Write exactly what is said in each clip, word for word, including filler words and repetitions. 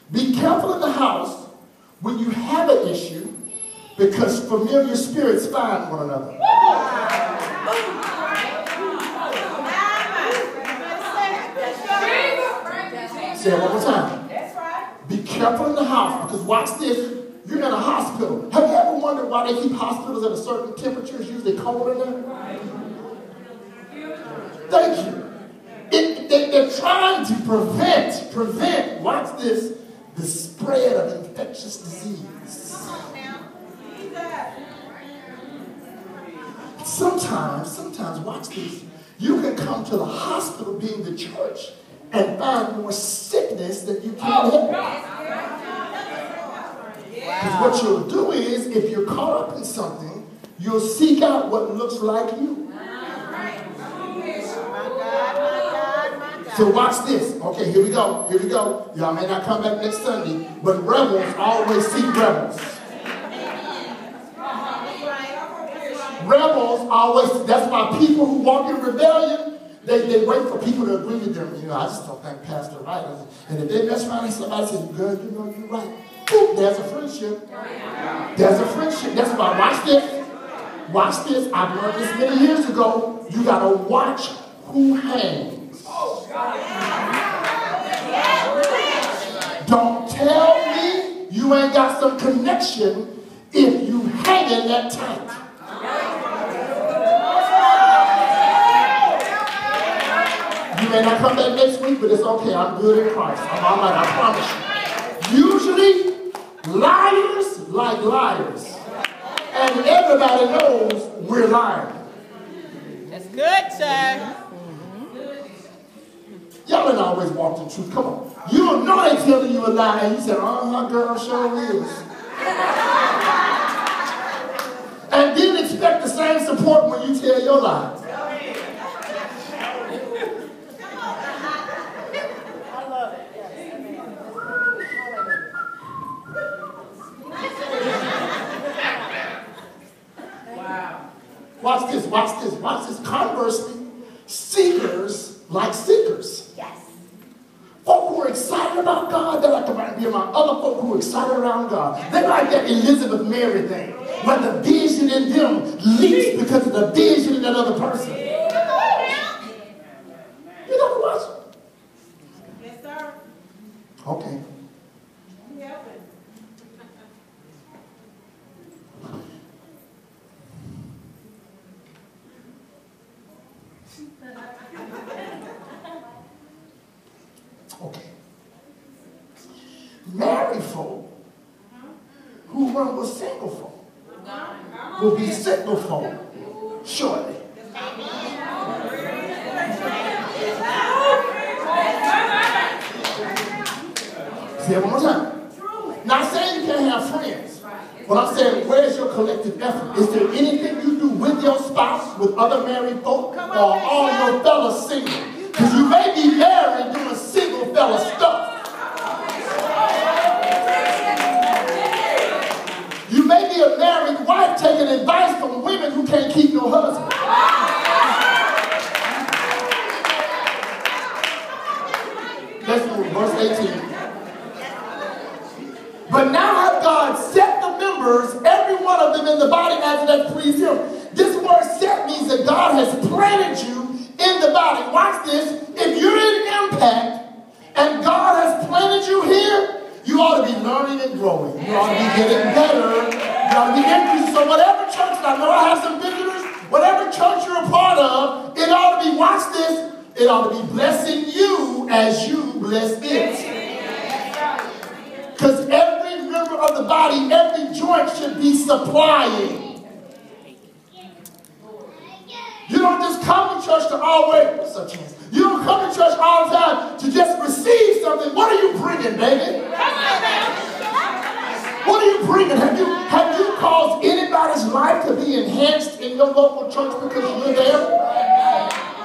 Be careful in the house when you have an issue, because familiar spirits find one another. Say it one more time. Be careful in the house, because watch this. You're in a hospital. Have you ever wondered why they keep hospitals at a certain temperature? It's usually cold in there. Thank you. It, they, they're trying to prevent, prevent, watch this, the spread of infectious disease. Sometimes, sometimes, watch this, you can come to the hospital being the church and find more sickness than you can help. Because what you'll do is, if you're caught up in something, you'll seek out what looks like you. So watch this. Okay, here we go. Here we go. Y'all may not come back next Sunday, but rebels always seek rebels. Rebels always, that's why people who walk in rebellion, they, they wait for people to agree with them. You know, I just don't think Pastor right. And if they mess around and somebody says, girl, you know you're right. Ooh, there's a friendship. There's a friendship. That's why, watch this. Watch this. I've learned this many years ago. You got to watch who hangs. Don't tell me you ain't got some connection if you hang in that tight. You may not come back next week, but it's okay. I'm good in Christ. I'm all right. I promise you. Usually, liars like liars. And everybody knows we're lying. That's good, sir. Y'all ain't always walk the truth. Come on. You don't know they telling you a lie, and you say, uh-huh, girl, sure is. And then expect the same support when you tell your lie. I love it. Wow. Watch this, watch this, watch this. Conversely, seekers like seekers. Yes. Folk who are excited about God, they're like to be around other folk who are excited around God. They're like that Elizabeth Mary thing, where the vision in them leaks because of the vision in that other person. You know what? Yes, sir. Okay. Okay. Married folk who run with single folk will be single folk shortly. Say it one more time. Not saying you can't have friends. But I'm saying, where's your collective effort? Is there anything you do with your spouse, with other married folk, or all your fellas single? Because you may be married doing single fella stuff. You may be a married wife taking advice from women who can't keep no husband. Let's move, verse eighteen. But now hath God set the members, every one of them in the body as it hath pleased him. This word set means that God has planted you in the body. Watch this. If you're in impact and God has planted you here, you ought to be learning and growing. You ought to be getting better. You ought to be increasing. So whatever church, and I know I have some visitors, whatever church you're a part of, it ought to be, watch this, it ought to be blessing you as you bless it. Because every member of the body, every joint should be supplying. You don't just come to church to always, what's up, Chance? You don't come to church all the time to just receive something. What are you bringing, baby? What are you bringing? Have you, have you caused anybody's life to be enhanced in your local church because you're there?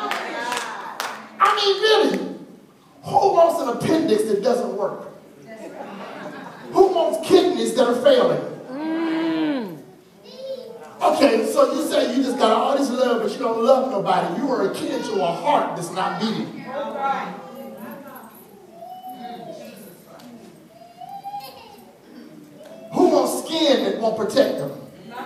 I mean, really, who wants an appendix that doesn't work? Who wants kidneys that are failing? Mm. Okay, so you say you just got all this love, but you don't love nobody. You are akin to a heart that's not beating. skin that won't protect them?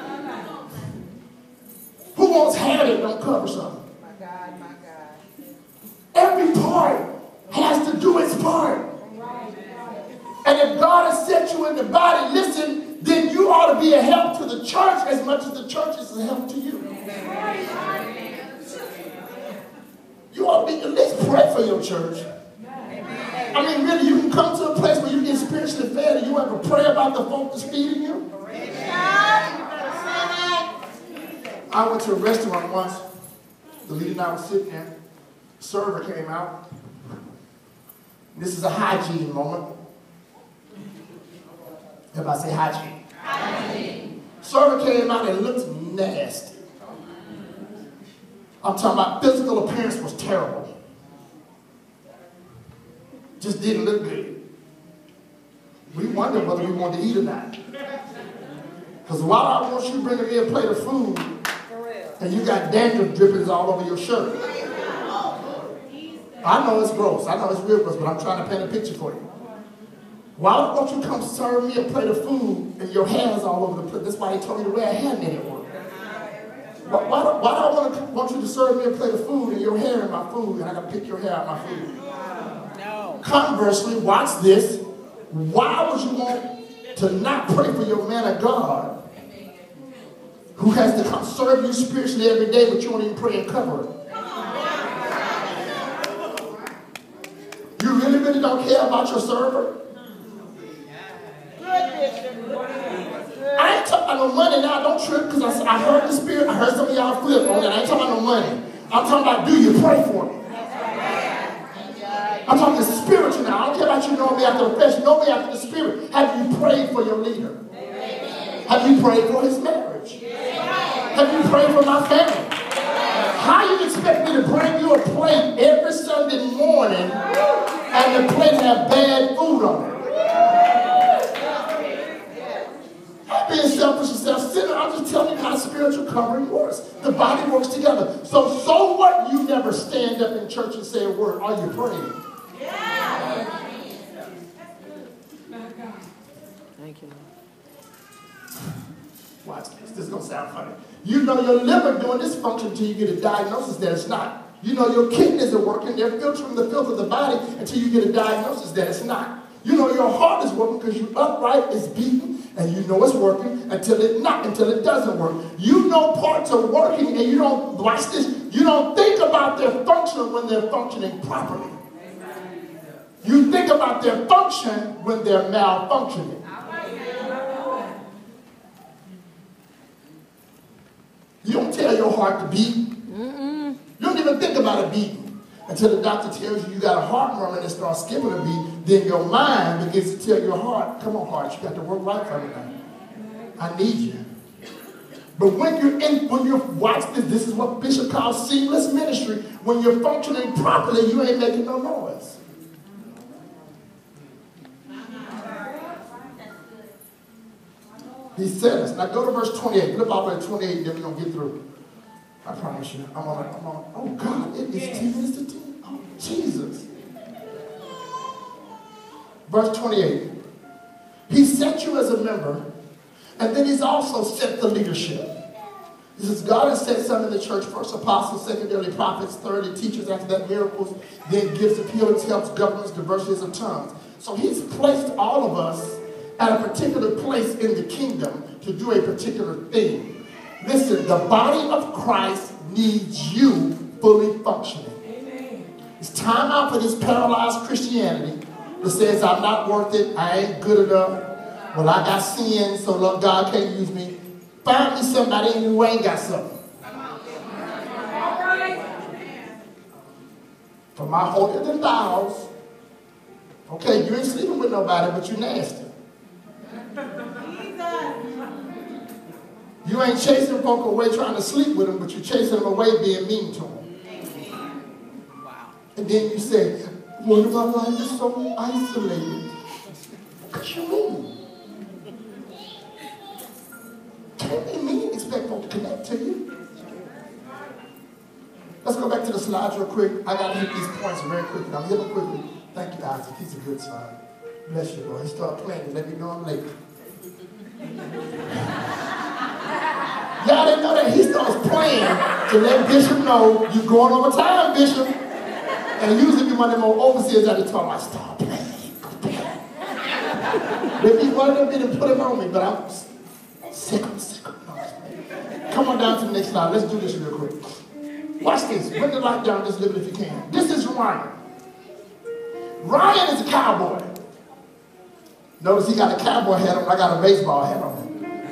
Who wants hair that don't cover something? My God, my God. Every part has to do its part. And if God has set you in the body, listen, then you ought to be a help to the church as much as the church is a help to you. You ought to be, at least pray for your church. I mean, really, you can come to a place where you get spiritually fed and you have to pray about the folk that's feeding you. I went to a restaurant once. The leader and I was sitting there. The server came out. This is a hygiene moment. Everybody say hygiene. Hygiene. Server came out and looked nasty. I'm talking about physical appearance was terrible. Just didn't look good. We wondered whether we wanted to eat or not. Because while I want you bringing me a plate of food, and you got dandruff drippings all over your shirt. I know it's gross. I know it's real gross, but I'm trying to paint a picture for you. Why won't you come serve me a plate of food and your hair is all over the place? That's why they told me to wear a hairnet at work. Why, why, do, why do I want, to, want you to serve me a plate of food and your hair in my food and I got to pick your hair out of my food? No. Conversely, watch this. Why would you want to not pray for your man of God who has to come serve you spiritually every day, but you don't even pray and cover it? You really, really don't care about your server? I ain't talking about no money now. Don't trip, because I, I heard the spirit. I heard some of y'all flip on that. I ain't talking about no money. I'm talking about, do you pray for me? I'm talking spiritual now. I don't care about you knowing me after the flesh. You know me after the spirit. Have you prayed for your leader? Have you prayed for his marriage? Have you prayed for my family? How you expect me to bring you a plate every Sunday morning and the plate have bad food on it? I'm being selfish and self-centered. I'm just telling you how spiritual covering works. The body works together. So, so what? You never stand up in church and say a word. Are you praying? Yeah. Thank you. Watch this. This is going to sound funny. You know your liver doing this function until you get a diagnosis that it's not. You know your kidneys are working. They're filtering the filth of the body until you get a diagnosis that it's not. You know your heart is working because you upright, it's beating, and you know it's working until it not, until it doesn't work. You know parts are working and you don't, watch this, you don't think about their function when they're functioning properly. You think about their function when they're malfunctioning. You don't tell your heart to beat. Mm-mm. You don't even think about it beating until the doctor tells you you got a heart murmur and it starts skipping a beat. Then your mind begins to tell your heart, come on heart, you got to work right for me now. I need you. But when you're in, when you're, watch this, this is what Bishop calls seamless ministry. When you're functioning properly, you ain't making no noise. He said this. Now go to verse twenty-eight. Flip all the way to twenty-eight, and then we're going to get through. I promise you. I'm on, I'm on. Oh, God. It is ten minutes to ten. Oh, Jesus. Verse twenty-eight. He set you as a member, and then he's also set the leadership. He says, God has set some in the church, first apostles, secondarily prophets, thirdly teachers, after that miracles, then gifts of healings, helps, governments, diversities of tongues. So he's placed all of us at a particular place in the kingdom to do a particular thing. Listen, the body of Christ needs you fully functioning. Amen. It's time out for this paralyzed Christianity that says I'm not worth it, I ain't good enough, well I got sin, so Lord God can't use me. Find me somebody who ain't got something. For my holier than thou's, okay, you ain't sleeping with nobody, but you nasty. You ain't chasing folk away trying to sleep with them, but you're chasing them away being mean to them. Wow. And then you say, what if my life is so isolated? What you mean? Can't be mean and expect folk to connect to you. Let's go back to the slides real quick. I got to hit these points very quickly. I'm hitting them quickly. Thank you, Isaac. He's a good son. Bless you, Lord. He started playing. Let me know I'm late. Y'all didn't know that? He starts praying to let Bishop know you're going over time, Bishop. And usually be one of them old overseers at the time, I start playing. If he wanted me to put him on me, but I'm sick, I'm sick. No, come on down to the next slide. Let's do this real quick. Watch this. Bring the light down just a little bit if you can. This is Ryan. Ryan is a cowboy. Notice he got a cowboy hat on. I got a baseball hat on.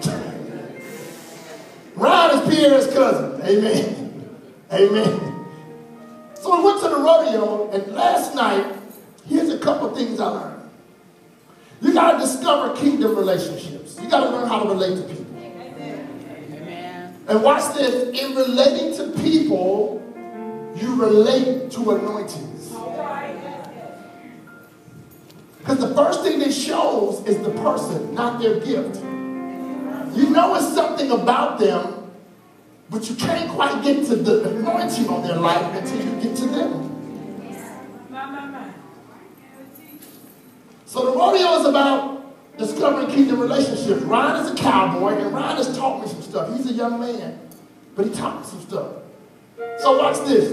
Ryan is Pierre's cousin. Amen. Amen. So we went to the rodeo, and last night, here's a couple things I learned. You got to discover kingdom relationships. You got to learn how to relate to people. Amen. And watch this. In relating to people, you relate to anointings. Because the first thing that shows is the person, not their gift. You know it's something about them, but you can't quite get to the anointing on their life until you get to them. So the rodeo is about discovering kingdom relationships. Ryan is a cowboy, and Ryan has taught me some stuff. He's a young man, but he taught me some stuff. So watch this.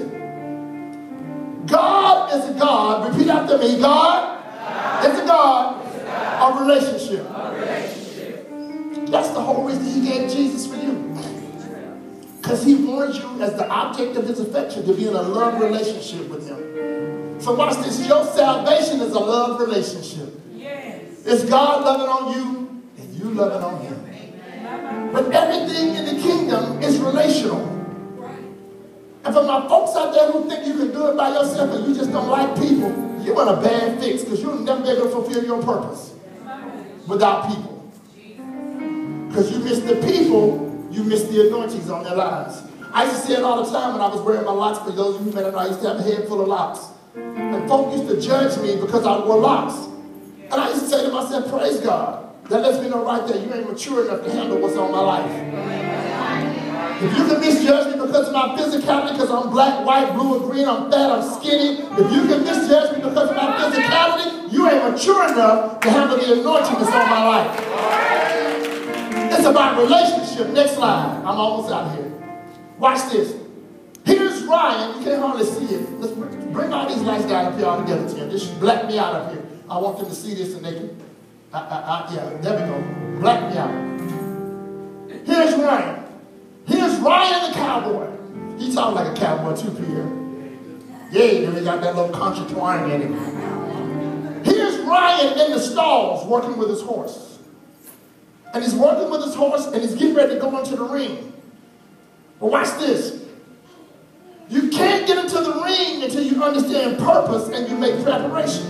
God is a God, repeat after me, God, God is a God, is a God of relationship. Of relationship. That's the whole reason he gave Jesus for you. Because he wants you as the object of his affection to be in a love relationship with him. So watch this. Your salvation is a love relationship. Yes. It's God loving on you and you loving on him. But everything in the kingdom is relational. And for my folks out there who think you can do it by yourself and you just don't like people, you're in a bad fix because you'll never be able to fulfill your purpose without people. Because you miss the people, you miss the anointings on their lives. I used to say it all the time when I was wearing my locks. For those of you who may not know, I used to have a head full of locks. And folk used to judge me because I wore locks. And I used to say to myself, praise God. That lets me know right there, you ain't mature enough to handle what's on my life. If you can misjudge me because of my physicality, because I'm black, white, blue, or green, I'm fat, I'm skinny. If you can misjudge me because of my physicality, you ain't mature enough to handle the anointing that's on my life. It's about relationship. Next slide. I'm almost out here. Watch this. Here's Ryan. You can't hardly see it. Let's bring all these lights down up here all together, Tim. This should black me out up here. I want them to see this and they can, I, I, I, yeah, there we go. Black me out. Here's Ryan. Here's Ryan the cowboy. He talks like a cowboy too, Pierre. Yeah, then he got that little country twang in him. Here's Ryan in the stalls working with his horse. And he's working with his horse and he's getting ready to go into the ring. But watch this. You can't get into the ring until you understand purpose and you make preparation.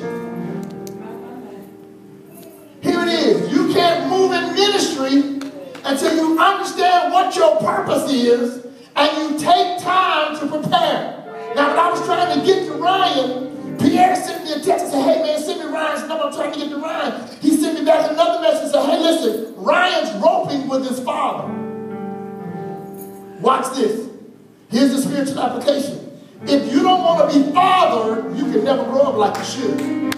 Here it is. You can't move in ministry until you understand what your purpose is and you take time to prepare. Now, when I was trying to get to Ryan, Pierre sent me a text and said, hey, man, send me Ryan's number. I'm trying to get to Ryan. He sent me back another message and said, hey, listen, Ryan's roping with his father. Watch this. Here's the spiritual application. If you don't want to be fathered, you can never grow up like you should.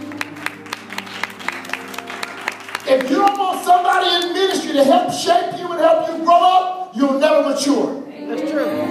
If you don't want somebody in ministry to help shape you and help you grow up, you'll never mature. That's true.